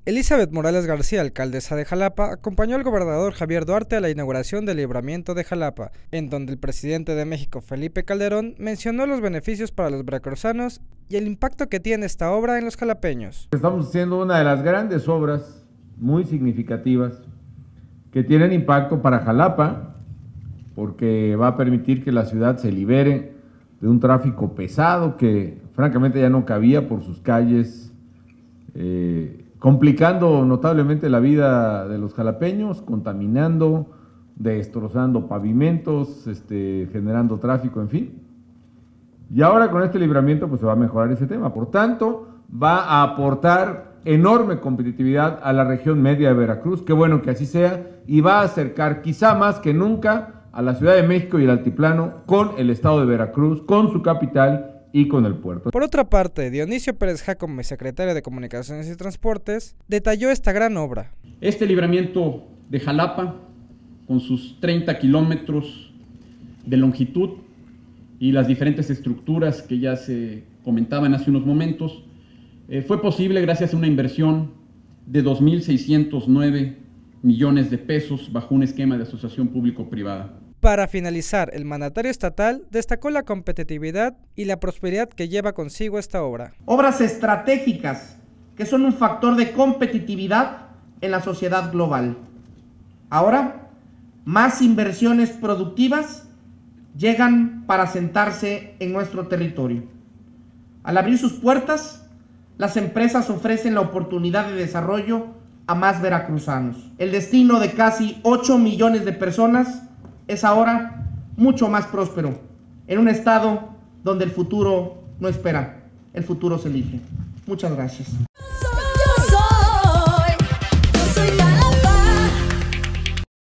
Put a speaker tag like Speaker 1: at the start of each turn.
Speaker 1: Elizabeth Morales García, alcaldesa de Jalapa, acompañó al gobernador Javier Duarte a la inauguración del libramiento de Jalapa, en donde el presidente de México, Felipe Calderón, mencionó los beneficios para los veracruzanos y el impacto que tiene esta obra en los jalapeños.
Speaker 2: Estamos haciendo una de las grandes obras muy significativas que tienen impacto para Jalapa, porque va a permitir que la ciudad se libere de un tráfico pesado que francamente ya no cabía por sus calles, complicando notablemente la vida de los jalapeños, contaminando, destrozando pavimentos, generando tráfico, en fin. Y ahora con este libramiento pues se va a mejorar ese tema. Por tanto, va a aportar enorme competitividad a la región media de Veracruz, qué bueno que así sea, y va a acercar quizá más que nunca a la Ciudad de México y el altiplano con el estado de Veracruz, con su capital y con el puerto.
Speaker 1: Por otra parte, Dionisio Pérez Jácome, secretario de Comunicaciones y Transportes, detalló esta gran obra.
Speaker 3: Este libramiento de Jalapa, con sus 30 kilómetros de longitud y las diferentes estructuras que ya se comentaban hace unos momentos, fue posible gracias a una inversión de 2.609 millones de pesos bajo un esquema de asociación público-privada.
Speaker 1: Para finalizar, el mandatario estatal destacó la competitividad y la prosperidad que lleva consigo esta obra.
Speaker 4: Obras estratégicas que son un factor de competitividad en la sociedad global. Ahora, más inversiones productivas llegan para sentarse en nuestro territorio. Al abrir sus puertas, las empresas ofrecen la oportunidad de desarrollo a más veracruzanos. El destino de casi 8 millones de personas es ahora mucho más próspero, en un estado donde el futuro no espera, el futuro se elige. Muchas gracias.